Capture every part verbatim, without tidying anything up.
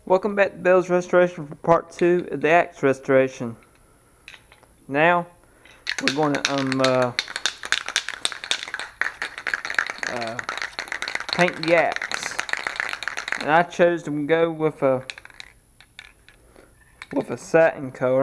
Welcome back to Bill's Restoration for part two of the axe restoration. Now we're going to um uh, uh, paint the axe, and I chose to go with a with a satin color.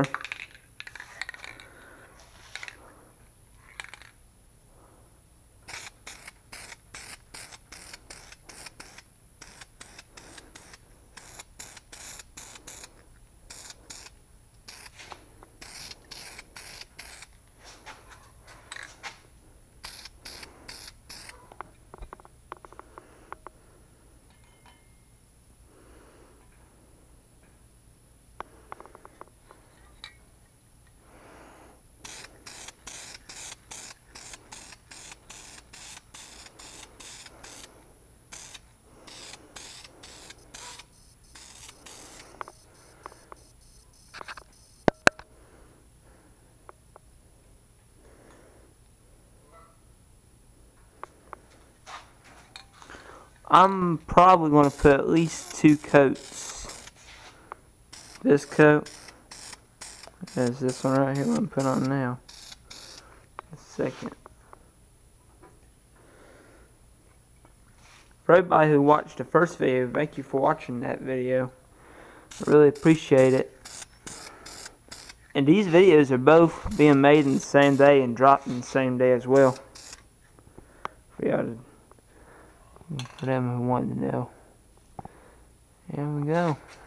I'm probably going to put at least two coats. This coat, there's this one right here I'm putting on now. A second. For everybody who watched the first video, thank you for watching that video. I really appreciate it. And these videos are both being made in the same day and dropped in the same day as well. For y'all to For them who want to know. There we go.